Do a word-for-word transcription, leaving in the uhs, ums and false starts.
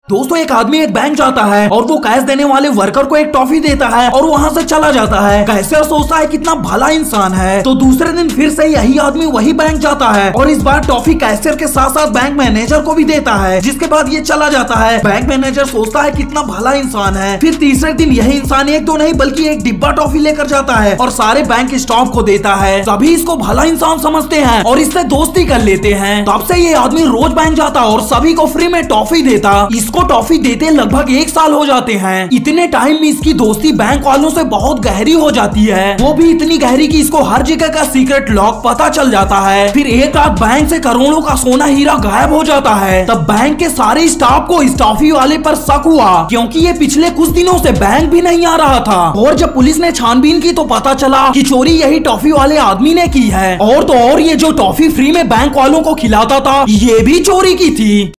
दोस्तों एक आदमी एक बैंक जाता है और वो कैश देने वाले वर्कर को एक टॉफी देता है और वहां से चला जाता है। कैशियर सोचता है कितना भला इंसान है। तो दूसरे दिन फिर से यही आदमी वही बैंक जाता है और इस बार टॉफी कैशियर के साथ साथ बैंक मैनेजर को भी देता है, जिसके बाद ये चला जाता है। बैंक मैनेजर सोचता है कितना भला इंसान है। फिर तीसरे दिन यही इंसान एक दो नहीं बल्कि एक डिब्बा टॉफी लेकर जाता है और सारे बैंक स्टाफ को देता है। सभी इसको भला इंसान समझते हैं और इससे दोस्ती कर लेते हैं। तब से ये आदमी रोज बैंक जाता और सभी को फ्री में टॉफी देता। इसको टॉफी देते लगभग एक साल हो जाते हैं। इतने टाइम में इसकी दोस्ती बैंक वालों से बहुत गहरी हो जाती है, वो भी इतनी गहरी कि इसको हर जगह का सीक्रेट लॉक पता चल जाता है। फिर एक रात बैंक से करोड़ों का सोना हीरा गायब हो जाता है। तब बैंक के सारे स्टाफ को इस टॉफी वाले पर शक हुआ, क्योंकि ये पिछले कुछ दिनों से बैंक भी नहीं आ रहा था। और जब पुलिस ने छानबीन की तो पता चला कि चोरी यही टॉफी वाले आदमी ने की है। और तो और ये जो टॉफी फ्री में बैंक वालों को खिलाता था ये भी चोरी की थी।